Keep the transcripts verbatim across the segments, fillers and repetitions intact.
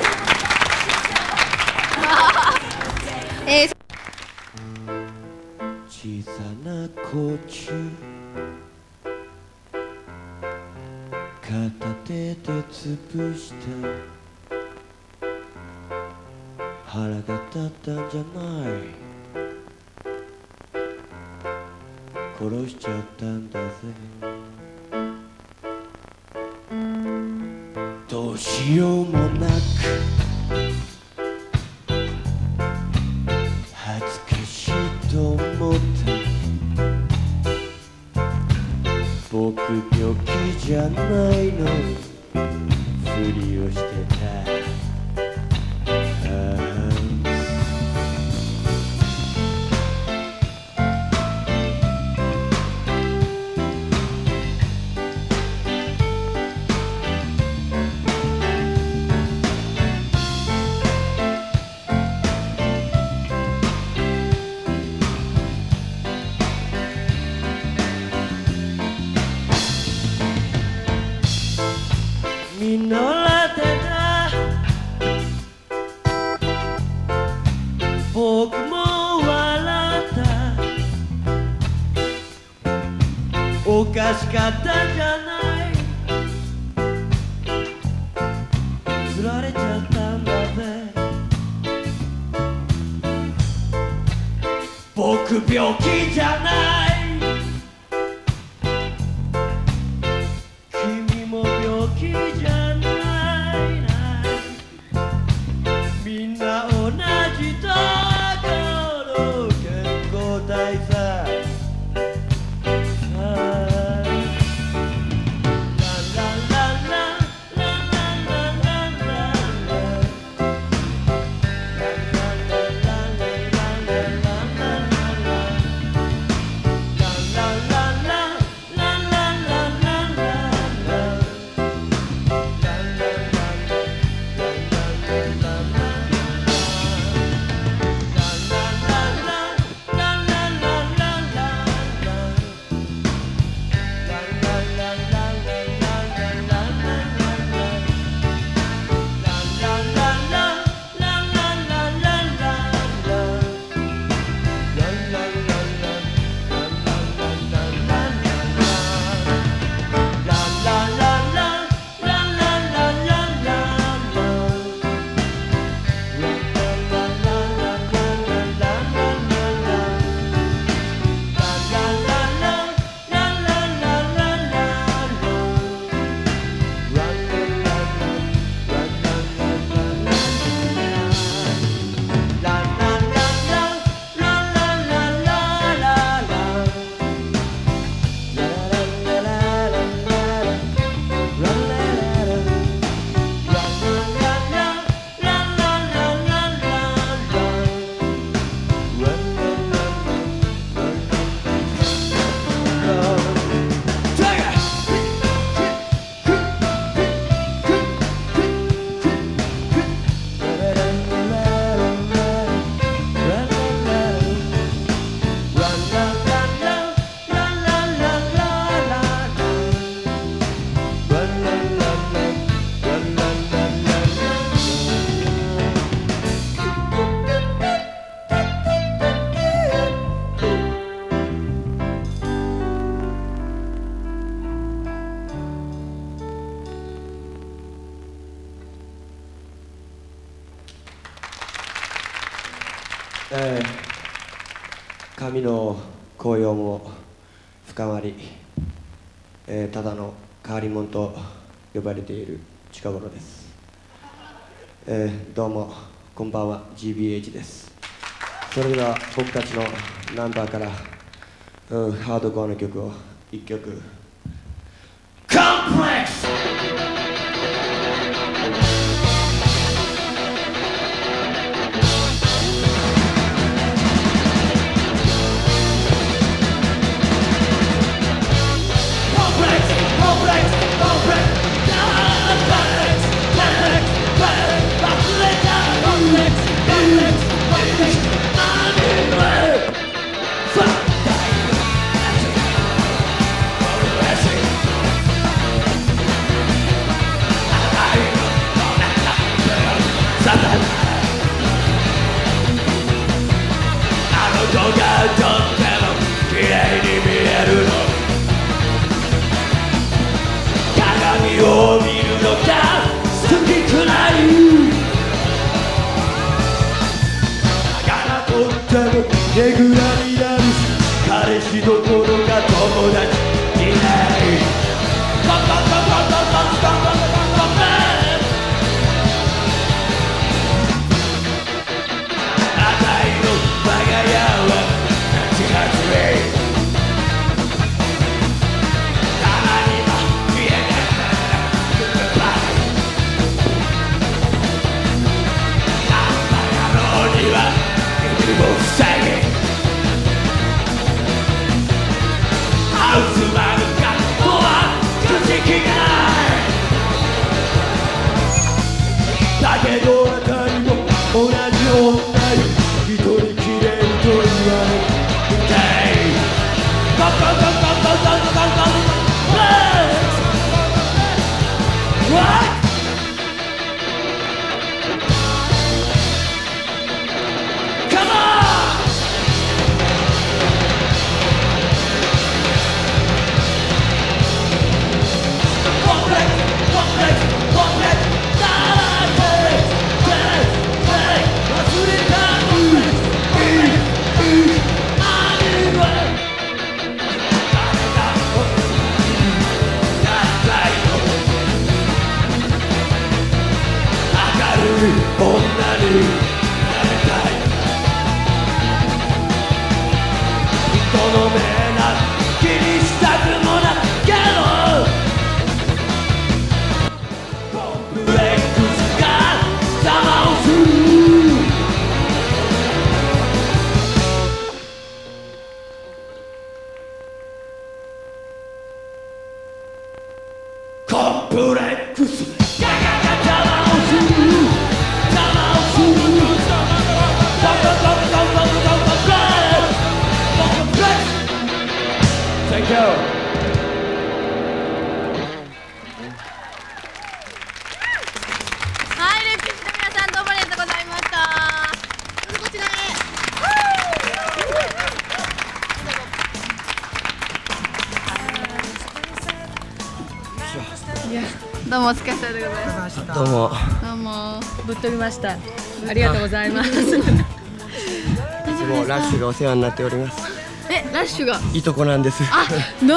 えー、 小さな甲冑片手で潰した腹が立ったんじゃない殺しちゃったんだぜどうしようもなく恥ずかしいと思った僕病気じゃないのふりをしてた見習ってた僕も笑ったおかしかったじゃない釣られちゃったんだぜ僕病気じゃない君も病気じゃないなみんな同じところ健康体さえー、神の紅葉も深まり、えー、ただの変わり者と呼ばれている近頃です、えー、どうもこんばんは ジービーエイチ です。それでは僕たちのナンバーから、うん、ハードコアの曲を一曲コンプレックスけどあたりも同じ女に一人きれると言われていたい。ゴンゴンゴンゴンゴンゴンゴンゴンゴン女になりたい。人の目な気にしたくもないけどコンプレックスが邪魔をする。コンプレックスが邪魔をする。Thank you. はい、レッピッチの皆さんどうもありがとうございました。こちらへ。いや、どうもお疲れ様でございます。 どうも。 どうも。ぶっ飛びました。ありがとうございます。 いつもラッシュがお世話になっております。 え、ラッシュが。 いとこなんです。 あ、どう。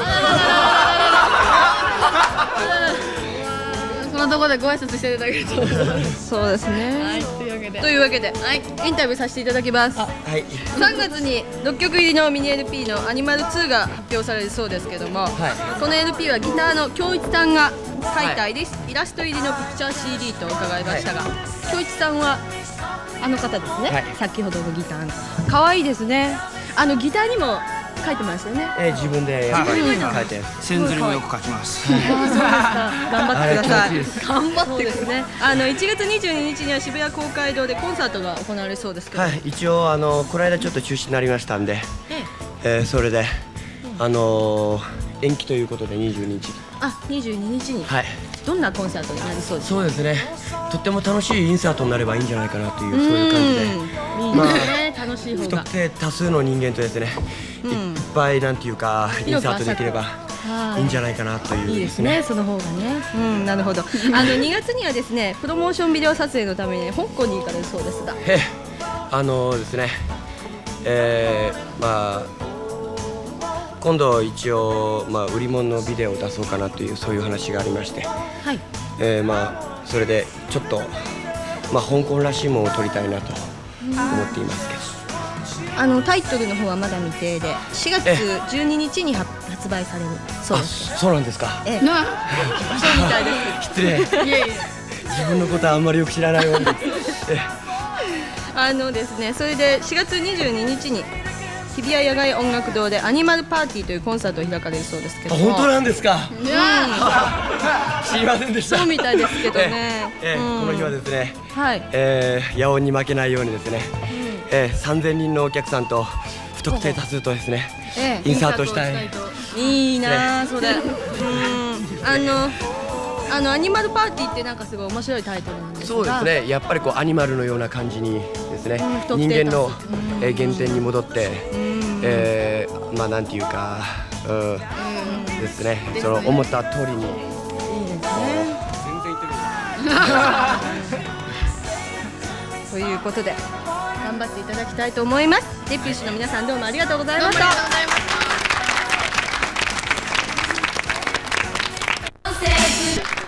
このところでご挨拶していただけると。 そうですね。 はい、というわけで。 というわけで、 はい、 インタビューさせていただきます。 はい。 さんがつにろっきょく入りのミニ エルピー のアニマルツーが発表されるそうですけども、 はい、 この エルピー はギターの京一さんが描いたイラスト入りのピクチャー シーディー と伺いましたが、はい、京一さんはあの方ですね、はい、先ほどのギターの可愛いですね。あのギターにも書いてますよね。 えー、自分でやっぱり書いて、 線ずりもよく書きます。 頑張ってください。 頑張ってですね。あのいちがつにじゅうににちには渋谷公会堂でコンサートが行われそうですけど。 はい、一応あのこの間ちょっと中止になりましたんで、えー、それであのー、延期ということでにじゅうににち。 あ、にじゅうににちに。 はい。 どんなコンサートになりそうですか。 そうですね。とっても楽しいインサートになればいいんじゃないかなというそういう感じで。 いいですね。楽しい方が。 不特定多数の人間とですね、いっぱいなんていうかインサートできればいいんじゃないかなという。 いいですね。その方がね。うん、なるほど。あのにがつにはですね、プロモーションビデオ撮影のために香港に行かれるそうですが。 え、あのですね、えー、まあ。今度一応、まあ、売り物のビデオを出そうかなというそういう話がありまして、はい、えー、まあそれでちょっと、まあ、香港らしいものを撮りたいなと思っていますけど、 あのタイトルの方はまだ未定でしがつじゅうににちに発売されるそうです。 そうなんですか。 ええ、そうみたいです。 失礼。いえいえ、自分のことはあんまりよく知らないように。 あのですね、それでしがつにじゅうににちに日比谷野外音楽堂でアニマルパーティーというコンサートを開かれるそうですけども。 本当なんですか。 うん、 知りませんでした。 そうみたいですけどね。 ええ、この日はですね、 はい、 えー、野音に負けないようにですね、えー、さんぜんにんのお客さんと不特定多数とですね、インサートしたい。 いいなあ、それ。うん、あの。あのアニマルパーティーってなんかすごい面白いタイトルなんですが、 そうですね、やっぱりこうアニマルのような感じにですね、うん、人間の、えー、原点に戻って、えー、まあなんていうか、うん、ですね、その思った通りに。いいですね。全然言ってる。 ということで頑張っていただきたいと思います。デピューシの皆さんどうもありがとうございました。ありがとうございました。